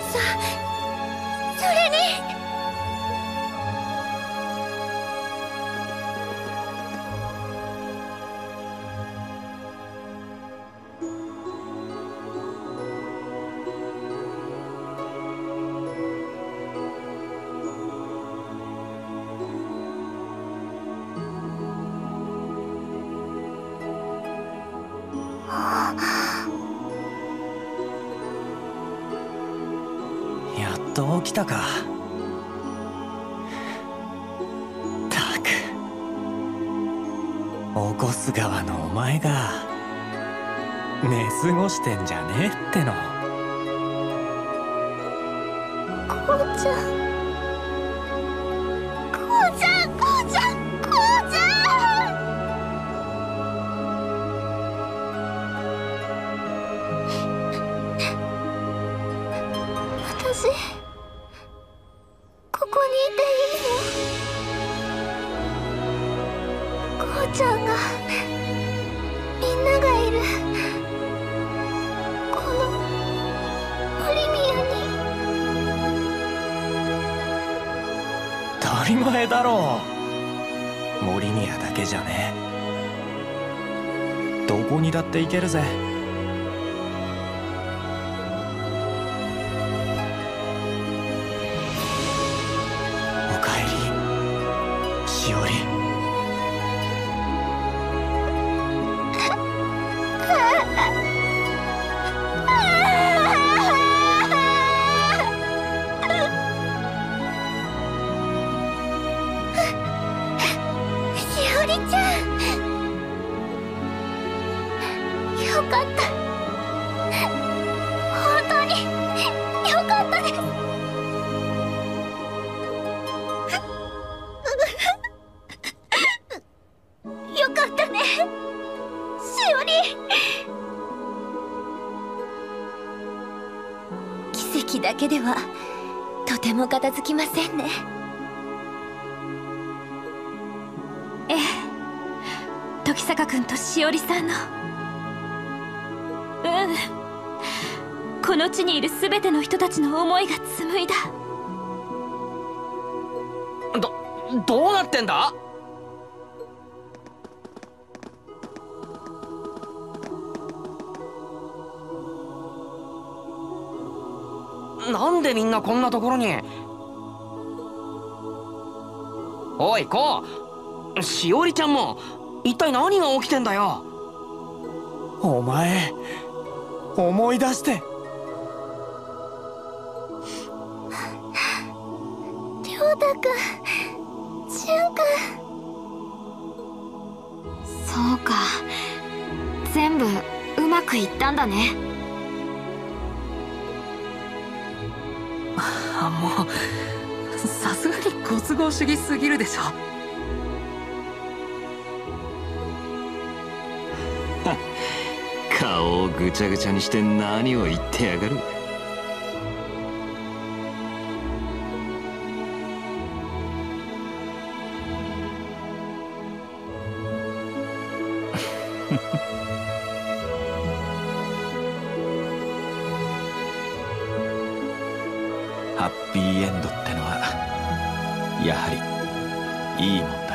それにやっと起きたか。たく起こす側のお前が寝過ごしてんじゃねえっての。 こうちゃん、こうちゃん、こうちゃん、こうちゃん。私ここにいていいの？こうちゃんが、みんながいるこのオリミアに。 当たり前だろう。森宮だけじゃねえ。どこにだって行けるぜ。おかえり、しおり。 しおりちゃん、よかった。本当によかったです。よかったね、しおり。奇跡だけではとても片付きませんね。ええ、時坂君としおりさんの、この地にいる全ての人たちの思いが紡いだ。 どうなってんだ？なんでみんなこんなところに。おいこう、しおりちゃんも一体何が起きてんだよ。 お前思い出して。 亮太くん、俊くん。 そうか、全部うまくいったんだね。 もうさすがにご都合主義すぎるでしょ。 顔をぐちゃぐちゃにして何を言ってやがる。ハッピーエンドってのはやはりいいもんだ。